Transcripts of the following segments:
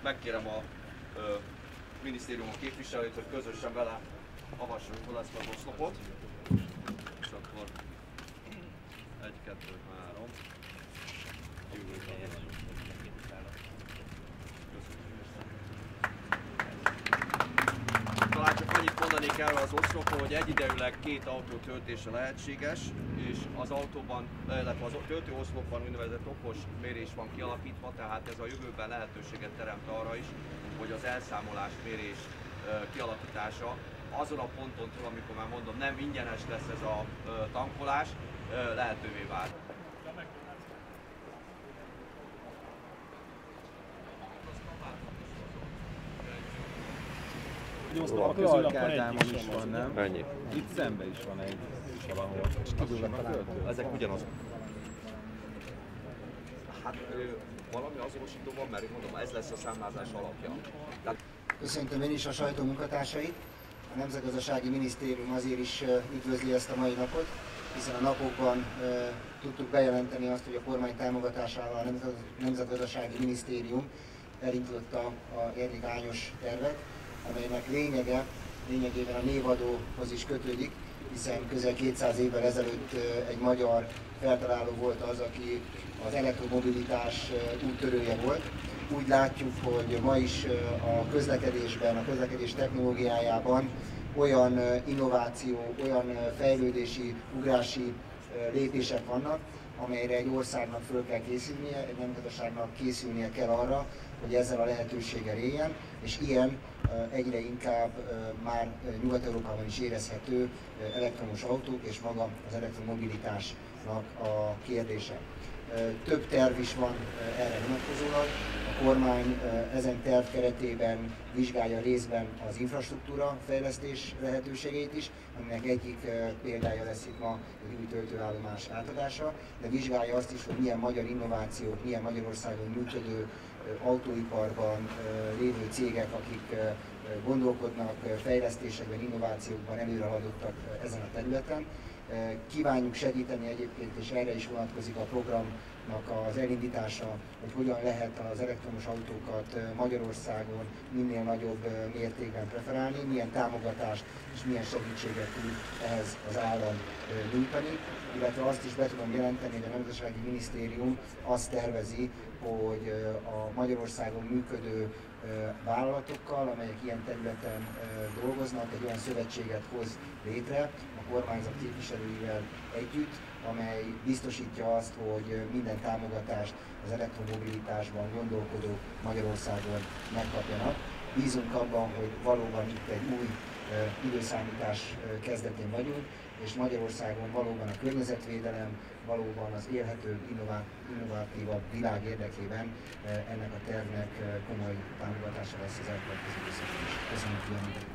megkérem a minisztérium képviselőt, hogy közösen vele avassuk fel ezt az oszlopot. És akkor 1, 2, 3. Talán csak annyit mondanék erről az oszlopról, hogy egyidejűleg 2 autó töltése lehetséges, és az autóban, illetve az töltőoszlopban úgynevezett okos mérés van kialakítva, tehát ez a jövőben lehetőséget teremt arra is, hogy az elszámolás mérés kialakítása azon a ponton túl, amikor már mondom, nem ingyenes lesz ez a tankolás, lehetővé vált. A Clark Ádámon is van, nem? Ennyi. Itt szembe is van egy valahol. Ezek ugyanazok. Hát valami azonosító van, mert mondom, ez lesz a számlázás alapja. Köszöntöm én is a sajtó munkatársait. A Nemzetgazdasági Minisztérium azért is üdvözli ezt a mai napot, hiszen a napokban tudtuk bejelenteni azt, hogy a kormány támogatásával a Nemzetgazdasági Minisztérium elindította a Jernik-Ányos tervet, amelynek lényegében a névadóhoz is kötődik, hiszen közel 200 évvel ezelőtt egy magyar feltaláló volt az, aki az elektromobilitás úttörője volt. Úgy látjuk, hogy ma is a közlekedésben, a közlekedés technológiájában olyan innováció, olyan fejlődési, ugrási lépések vannak, amelyre egy országnak föl kell készülnie, egy nemzetgazdaságnak készülnie kell arra, hogy ezzel a lehetőséggel éljen, és ilyen egyre inkább már Nyugat-Európában is érezhető elektromos autók és maga az elektromobilitásnak a kérdése. Több terv is van erre vonatkozólag. A kormány ezen terv keretében vizsgálja részben az infrastruktúra fejlesztés lehetőségeit is, aminek egyik példája lesz itt ma egy új töltőállomás átadása, de vizsgálja azt is, hogy milyen magyar innovációk, milyen Magyarországon működő autóiparban lévő cégek, akik gondolkodnak fejlesztésekben, innovációkban, előrehaladottak ezen a területen. Kívánjuk segíteni egyébként, és erre is vonatkozik a programnak az elindítása, hogy hogyan lehet az elektromos autókat Magyarországon minél nagyobb mértékben preferálni, milyen támogatást és milyen segítséget tud ehhez az állam nyújtani, illetve azt is be tudom jelenteni, hogy a Nemzetgazdasági Minisztérium azt tervezi, hogy a Magyarországon működő vállalatokkal, amelyek ilyen területen dolgoznak, egy olyan szövetséget hoz létre a kormányzat képviselőivel együtt, amely biztosítja azt, hogy minden támogatást az elektromobilitásban gondolkodók Magyarországon megkapjanak. Bízunk abban, hogy valóban itt egy új időszámítás kezdetén vagyunk, és Magyarországon valóban a környezetvédelem, valóban az élhetőbb, innovatívabb világ érdekében ennek a tervnek komoly támogatása lesz az elkövetkező időszakban is. Köszönöm figyelmet!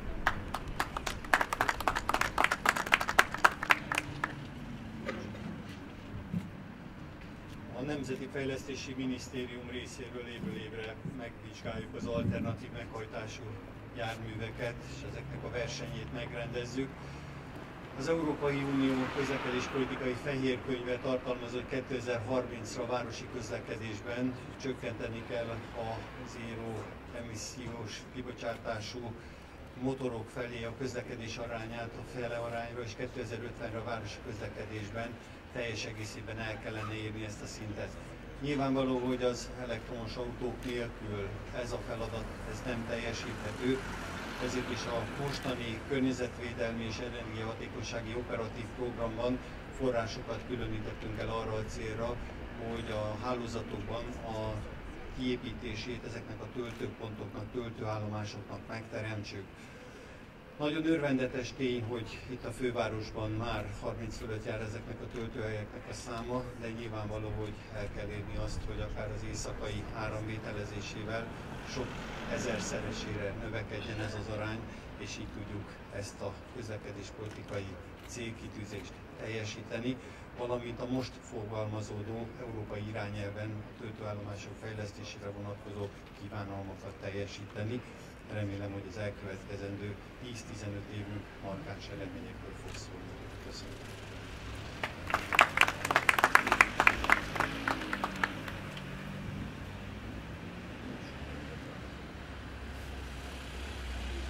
A Nemzeti Fejlesztési Minisztérium részéről évről évre megvizsgáljuk az alternatív meghajtású járműveket, és ezeknek a versenyét megrendezzük. Az Európai Unió közlekedéspolitikai fehérkönyve tartalmaz, hogy 2030-ra városi közlekedésben csökkenteni kell a zéró emissziós kibocsátású motorok felé a közlekedés arányát a fele arányra, és 2050-re a városi közlekedésben teljes egészében el kellene érni ezt a szintet. Nyilvánvaló, hogy az elektromos autók nélkül ez a feladat ez nem teljesíthető, ezért is a mostani környezetvédelmi és energiahatékonysági operatív programban forrásokat különítettünk el arra a célra, hogy a hálózatokban a kiépítését ezeknek a töltőpontoknak, töltőállomásoknak megteremtsük. Nagyon örvendetes tény, hogy itt a fővárosban már 30 fölött jár ezeknek a töltőhelyeknek a száma, de nyilvánvaló, hogy el kell érni azt, hogy akár az éjszakai áramvételezésével sok ezerszeresére növekedjen ez az arány, és így tudjuk ezt a közlekedéspolitikai célkitűzést teljesíteni, valamint a most fogalmazódó európai irányelven a töltőállomások fejlesztésére vonatkozó kívánalmakat teljesíteni. Remélem, hogy az elkövetkezendő 10-15 évünk markáns eredményekről fog szólni. Köszönöm.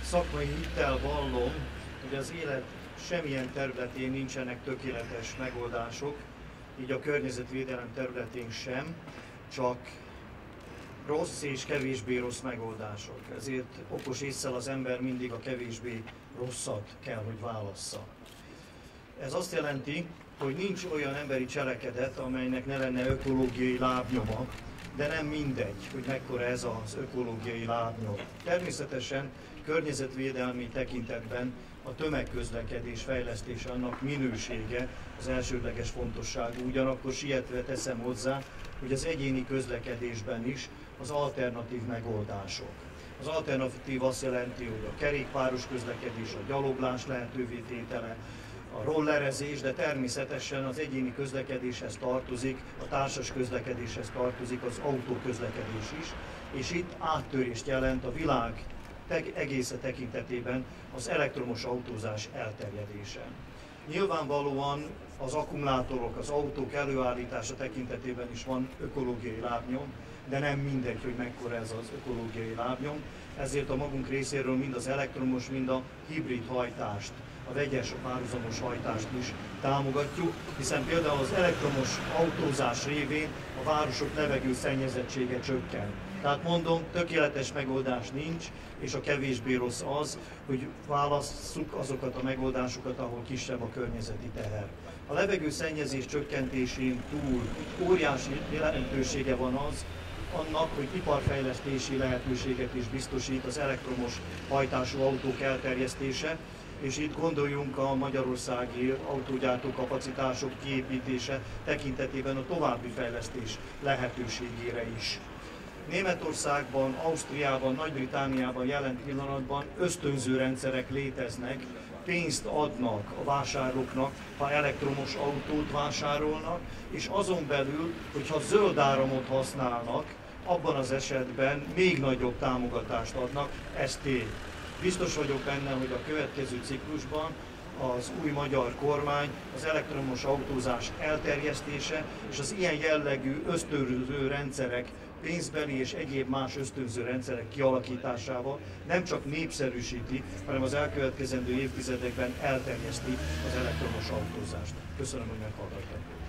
szakmai hittel vallom, hogy az élet semmilyen területén nincsenek tökéletes megoldások, így a környezetvédelem területén sem, csak rossz és kevésbé rossz megoldások. Ezért okos ésszel az ember mindig a kevésbé rosszat kell, hogy válassza. Ez azt jelenti, hogy nincs olyan emberi cselekedet, amelynek ne lenne ökológiai lábnyoma, de nem mindegy, hogy mekkora ez az ökológiai lábnyom. Természetesen környezetvédelmi tekintetben a tömegközlekedés fejlesztése, annak minősége az elsődleges fontosságú, ugyanakkor sietve teszem hozzá, hogy az egyéni közlekedésben is az alternatív megoldások. Az alternatív azt jelenti, hogy a kerékpáros közlekedés, a gyaloglás lehetővé tétele, a rollerezés, de természetesen az egyéni közlekedéshez tartozik, a társas közlekedéshez tartozik az autóközlekedés is, és itt áttörést jelent a világ egésze tekintetében az elektromos autózás elterjedése. Nyilvánvalóan az akkumulátorok, az autók előállítása tekintetében is van ökológiai lábnyom, de nem mindegy, hogy mekkora ez az ökológiai lábnyom, ezért a magunk részéről mind az elektromos, mind a hibrid hajtást, a vegyes, a párhuzamos hajtást is támogatjuk, hiszen például az elektromos autózás révén a városok levegőszennyezettsége csökken. Tehát mondom, tökéletes megoldás nincs, és a kevésbé rossz az, hogy válasszuk azokat a megoldásokat, ahol kisebb a környezeti teher. A levegőszennyezés csökkentésén túl óriási jelentősége van az, annak, hogy iparfejlesztési lehetőséget is biztosít az elektromos hajtású autók elterjesztése, és itt gondoljunk a magyarországi autógyártó kapacitások kiépítése tekintetében a további fejlesztés lehetőségére is. Németországban, Ausztriában, Nagy-Britanniában jelen pillanatban ösztönző rendszerek léteznek, pénzt adnak a vásárlóknak, ha elektromos autót vásárolnak, és azon belül, hogyha zöld áramot használnak, abban az esetben még nagyobb támogatást adnak, ez tény. Biztos vagyok benne, hogy a következő ciklusban az új magyar kormány az elektromos autózás elterjesztése és az ilyen jellegű ösztönző rendszerek, pénzbeli és egyéb más ösztönző rendszerek kialakításával nem csak népszerűsíti, hanem az elkövetkezendő évtizedekben elterjeszti az elektromos autózást. Köszönöm, hogy meghallgattak.